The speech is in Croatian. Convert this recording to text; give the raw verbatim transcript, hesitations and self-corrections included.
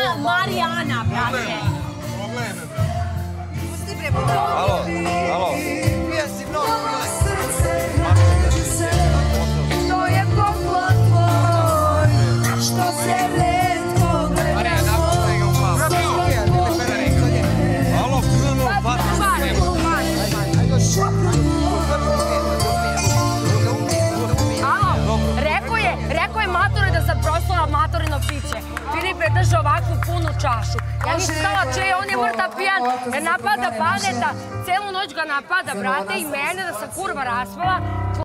Marijana, brate. Alo, alo. To je poklon tvoj, što se retko gledamo. Alo, krenu, pa... Rekao je, rekao je matore da sam proslala matorino piće. Filip je držao ovakvu punu čašu. Ja nisam znala če, on je mrtav pijan, jer napada Baneta, celu noć ga napada, brate, i mene da sam kurva raspala.